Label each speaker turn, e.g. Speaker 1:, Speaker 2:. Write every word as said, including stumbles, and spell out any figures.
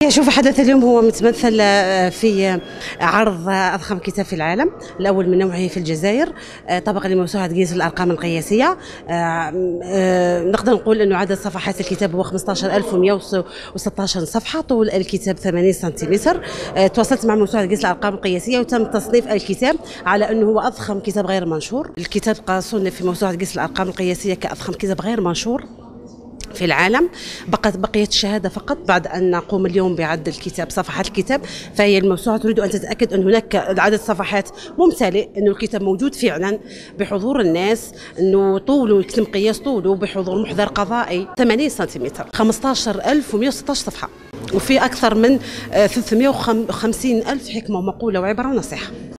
Speaker 1: شوف، حدث اليوم هو متمثل في عرض أضخم كتاب في العالم، الأول من نوعه في الجزائر، طبقا لموسوعة جينيس للأرقام القياسية. نقدر نقول أنه عدد صفحات الكتاب هو خمسة عشر ألف ومئة وستة عشر صفحة، طول الكتاب ثمانين سنتيمتر. تواصلت مع موسوعة جينيس للأرقام القياسية وتم تصنيف الكتاب على أنه هو أضخم كتاب غير منشور. الكتاب صنف في موسوعة جينيس للأرقام القياسية كأضخم كتاب غير منشور في العالم. بقت بقيت الشهاده فقط بعد ان نقوم اليوم بعد الكتاب، صفحات الكتاب. فهي الموسوعه تريد ان تتاكد ان هناك عدد صفحات ممتلئ، انه الكتاب موجود فعلا بحضور الناس، انه طوله يتم قياس طوله بحضور محضر قضائي ثمانين سنتيمتر، خمسة عشر ألف ومئة وستة عشر صفحه، وفي اكثر من ثلاثمئة وخمسين ألف حكمه ومقوله وعبره ونصيحه.